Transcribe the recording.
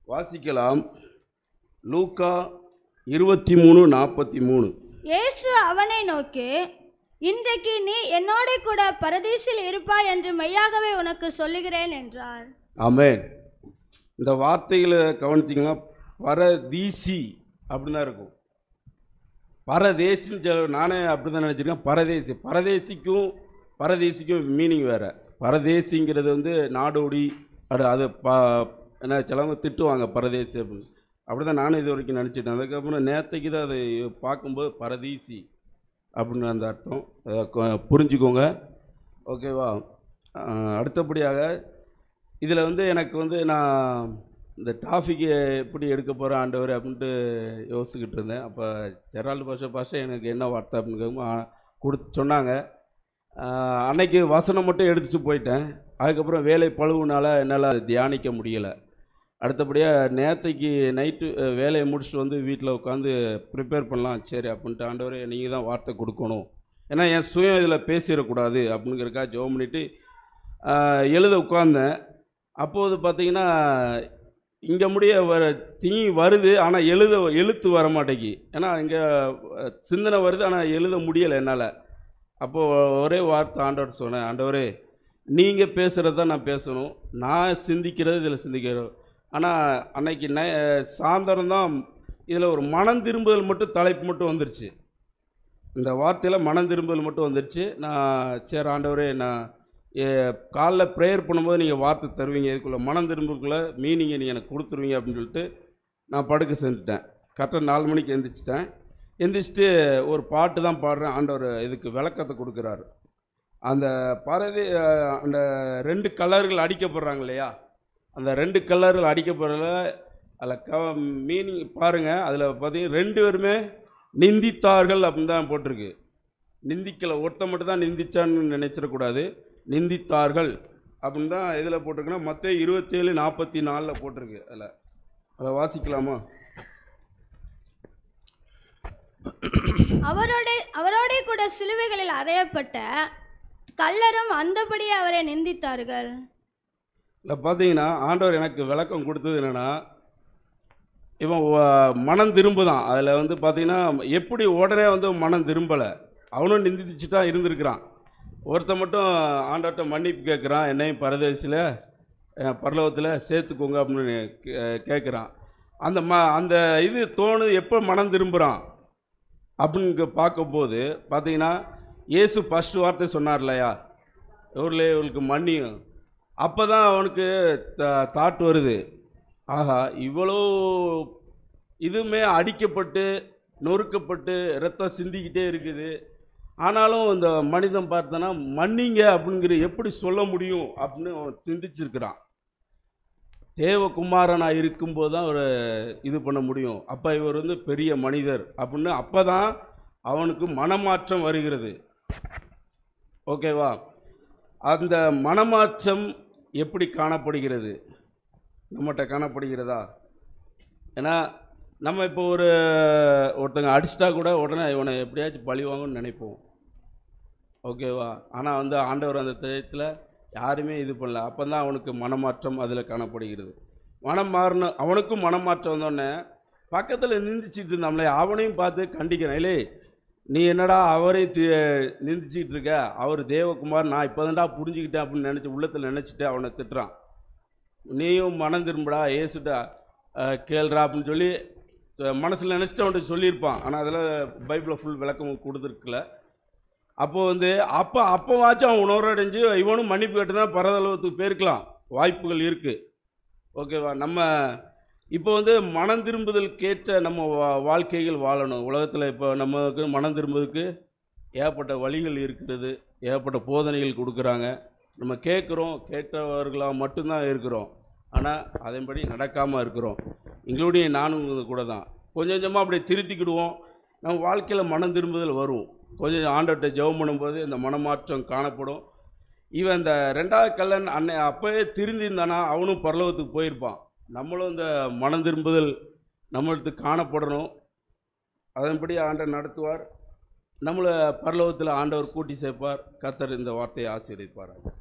வாசிக்கலாம். லூக்கா 23:43. இயேசு அவனை நோக்கி, இன்றைக்கு நீ என்னோட கூட பரதீசில் இருப்பாய் என்று மெய்யாகவே உனக்கு சொல்லுகிறேன் என்றார். ஆமென். இந்த வார்த்தைகளை கவனித்தீங்கன்னா பரதீசி அப்படின்னு தான் இருக்கும். பரதேசின்னு நானே அப்படி தான் நினச்சிருக்கேன். பரதேசிக்கும் மீனிங் வேறு. பரதேசிங்கிறது நாடோடி, அது என்ன சிலவங்க திட்டுவாங்க பரதேசி அப்படின்னு. அப்படி தான் நானும் இது வரைக்கும் நினச்சிட்டேன். அதுக்கப்புறம் நேற்றுக்கு தான் அதை பார்க்கும்போது பரதீசி அப்படின்னு அந்த அர்த்தம் புரிஞ்சுக்கோங்க. ஓகேவா? அடுத்தபடியாக இதில் எனக்கு நான் இந்த டாபிக் எப்படி எடுக்க போகிறேன் ஆண்டவர் அப்படின்ட்டு யோசிச்சுக்கிட்டு இருந்தேன். அப்போ ஜெரால்டு பாஷை எனக்கு என்ன வார்த்தை அப்படின்னு சொன்னாங்க. அன்னைக்கு வசனம் மட்டும் எடுத்துட்டு போயிட்டேன். அதுக்கப்புறம் வேலை பழுவுனால என்னால் தியானிக்க முடியலை. அடுத்தபடியாக நேற்றைக்கு நைட்டு வேலையை முடிச்சுட்டு வீட்டில் உட்காந்து ப்ரிப்பேர் பண்ணலாம். சரி அப்படின்ட்டு, ஆண்டவரே நீங்கள் தான் வார்த்தை கொடுக்கணும், ஏன்னா என் சுயம் இதில் பேசிடக்கூடாது அப்படிங்கிறக்கா ஜெபம் பண்ணிவிட்டு எழுத உட்கார்ந்தேன். அப்போது பார்த்தீங்கன்னா இங்கே முடிய வருது, ஆனால் எழுத்து வர மாட்டேங்கி. ஏன்னா இங்கே சிந்தனை வருது, ஆனால் எழுத முடியலை என்னால். அப்போது ஒரே வார்த்தை ஆண்டவர் சொன்னேன், ஆண்டவரே நீங்கள் பேசுகிறது தான் நான் பேசணும், நான் சிந்திக்கிறது இதில் சிந்திக்கிறோம். ஆனால் அன்னைக்கு சாயந்தரம் தான் இதில் ஒரு மனம் திரும்புதல் மட்டும் தலைப்பு மட்டும் வந்துருச்சு. இந்த வார்த்தையில் மனம் திரும்புதல் மட்டும் வந்துருச்சு. நான் சரி ஆண்டவரே, நான் காலைல ப்ரேயர் பண்ணும்போது நீங்கள் வார்த்தை தருவீங்க, இதுக்குள்ளே மனம் திரும்புக்குள்ளே மீனிங்கை நீங்கள் எனக்கு கொடுத்துருவீங்க அப்படின்னு சொல்லிட்டு நான் படுக்க செஞ்சுட்டேன். கரெக்டாக 4 மணிக்கு எந்திரிச்சிட்டு ஒரு பாட்டு தான் பாடுறேன். ஆண்டவர் இதுக்கு விளக்கத்தை கொடுக்குறாரு. அந்த அந்த 2 கலர்கள் அடிக்கப்படுறாங்க இல்லையா, அந்த 2 கலர்கள் அடிக்கப்படுறதுல அதில் மீனிங் பாருங்கள். அதில் பார்த்தீங்கன்னா 2 பேருமே நிந்தித்தார்கள் அப்படின்னு தான் போட்டிருக்கு. நிந்திக்கலை, ஒருத்த மட்டும் தான் நிந்திச்சான்னு நினைச்சிடக்கூடாது. நிந்தித்தார்கள் அப்படின்னு தான் இதில் போட்டிருக்குன்னா மத்தேயு 27:44 போட்டிருக்கு. அதில் வாசிக்கலாமா? அவரோட கூட சிலுவைகளில் அறையப்பட்ட கள்ளரும் அந்தபடி அவரை நிந்தித்தார்கள். இல்லை பார்த்தீங்கன்னா ஆண்டவர் எனக்கு விளக்கம் கொடுத்தது என்னென்னா, இவன் மனம் திரும்புதான். அதில் பார்த்தீங்கன்னா எப்படி உடனே மனம் திரும்பலை, அவனும் நிந்திச்சு தான் இருந்திருக்கிறான். ஒருத்த மட்டும் ஆண்டவர்கிட்ட மன்னிப்பு கேட்குறான், என்னையும் பரதேசில் பரலோகத்தில் சேர்த்துக்கோங்க அப்படின்னு கேட்குறான். அந்த இது தோணுது எப்போ மனம் திரும்புகிறான் அப்படின்னு பார்க்கும்போது பார்த்தீங்கன்னா இயேசு ஃபஸ்ட்டு வார்த்தை சொன்னார் இல்லையா, இவர்களுக்கு மன்னியும். அப்போ தான் அவனுக்கு தாட் வருது, ஆஹா இவ்வளோ இதுவுமே அடிக்கப்பட்டு நொறுக்கப்பட்டு ரத்தம் சிந்திக்கிட்டே இருக்குது, ஆனாலும் இந்த மனிதன் பார்த்தோன்னா மன்னிங்க அப்படிங்கிற எப்படி சொல்ல முடியும் அப்படின்னு அவன் சிந்திச்சிருக்கிறான். தேவகுமாரனாக இருக்கும்போது தான் அவர் இது பண்ண முடியும். அப்போ இவர் பெரிய மனிதர் அப்படின்னு அப்போ தான் அவனுக்கு மனமாற்றம் வருகிறது. ஓகேவா? அந்த மனமாற்றம் எப்படி காணப்படுகிறது? நம்மகிட்ட காணப்படுகிறதா? ஏன்னா நம்ம இப்போ ஒருத்தங்க அடிச்சிட்டா கூட உடனே இவனை எப்படியாச்சும் பழி வாங்கணும்னு நினைப்போம். ஓகேவா? ஆனால் ஆண்டவர் அந்த டயத்தில் யாருமே இது பண்ணல. அப்போ தான் அவனுக்கு மனமாற்றம் அதில் காணப்படுகிறது. மனம் மாறணும், அவனுக்கும் மனமாற்றம் வந்தோடனே பக்கத்தில் நிந்திச்சிட்டு இருந்தாங்களே அவனையும் பார்த்து கண்டிக்கிறேன், இல்லை நீ என்னடா அவரையும் நிந்திச்சிட்டு இருக்க, அவர் தேவகுமார், நான் இப்போ தான்டா புரிஞ்சுக்கிட்டேன் அப்படின்னு நினச்சி உள்ளத்தில் நினச்சிட்டு அவனை திட்டுறான். நீயும் மனம் திரும்படா, ஏசுட்டா கேள்றா அப்படின்னு சொல்லி மனசில் நினச்சிட்டு அவன்கிட்ட சொல்லியிருப்பான். ஆனால் அதில் பைபிளில் ஃபுல் விளக்கம் கொடுத்துருக்குல. அப்போது அப்போவாச்சும் அவன் உணர்வடைஞ்சு இவனும் மன்னிப்பு கேட்டு தான் பரதளவுக்கு போயிருக்கலாம், வாய்ப்புகள் இருக்குது. ஓகேவா? நம்ம இப்போ மனம் திரும்புதலுக்கேற்ற நம்ம வாழ்க்கைகள் வாழணும். உலகத்தில் இப்போ நமக்கு மனம் திரும்புவதுக்கு ஏகப்பட்ட வழிகள் இருக்கிறது, ஏகப்பட்ட போதனைகள் கொடுக்குறாங்க. நம்ம கேட்டவர்களாக மட்டும்தான் இருக்கிறோம், ஆனால் அதன்படி நடக்காமல் இருக்கிறோம். இன்க்ளூடிங் நானும் கூட தான். கொஞ்சம் கொஞ்சமாக அப்படியே திருத்திக்கிடுவோம், நம்ம வாழ்க்கையில் மனம் திரும்புதல் வரும். கொஞ்சம் ஆண்டவர்கிட்ட ஜெபம் பண்ணும்போது இந்த மனமாற்றம் காணப்படும். இவன் இந்த 2வது கள்ளன் அப்போவே திருந்திருந்தானா அவனும் பரலோகத்துக்கு போயிருப்பான். நம்மளும் இந்த மனம் திரும்புதல் நம்மளுக்கு காணப்படணும். அதன்படி ஆண்டவர் நடத்துவார், நம்மளை பரலோகத்தில் ஆண்டவர் கூட்டி சேர்ப்பார். கர்த்தர் இந்த வார்த்தையை ஆசீர்வதிப்பார்.